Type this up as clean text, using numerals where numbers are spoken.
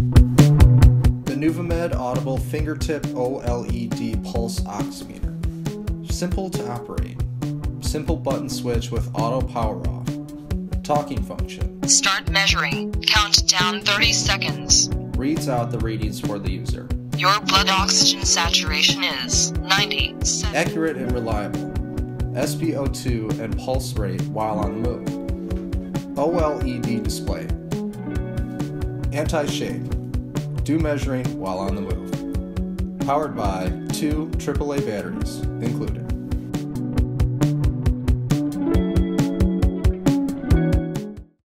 The Nuvamed Audible Fingertip OLED Pulse Oximeter. Simple to operate. Simple button switch with auto power off. Talking function. Start measuring. Count down 30 seconds. Reads out the readings for the user. Your blood oxygen saturation is 90. Accurate and reliable. SpO2 and pulse rate while on the move. OLED display. Anti-shake. Do measuring while on the move. Powered by 2 AAA batteries included.